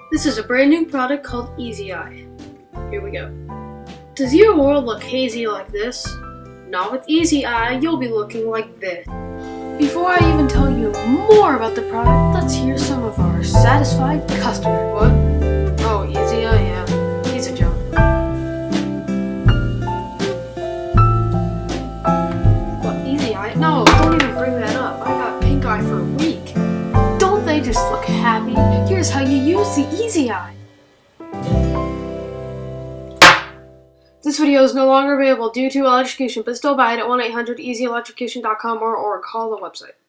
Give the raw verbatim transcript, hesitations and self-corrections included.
This is a brand new product called Easy Eye. Here we go. Does your world look hazy like this? Not with Easy Eye, you'll be looking like this. Before I even tell you more about the product, let's hear some of our satisfied customers. What? Oh, Easy Eye, yeah. He's a joke. What, Easy Eye? No, don't even bring that up. I got pink eye for a week. Don't they just look happy? Here's how you use the Easy Eye. This video is no longer available due to electrocution, but still buy it at one eight hundred easy electrocution dot com or, or call the website.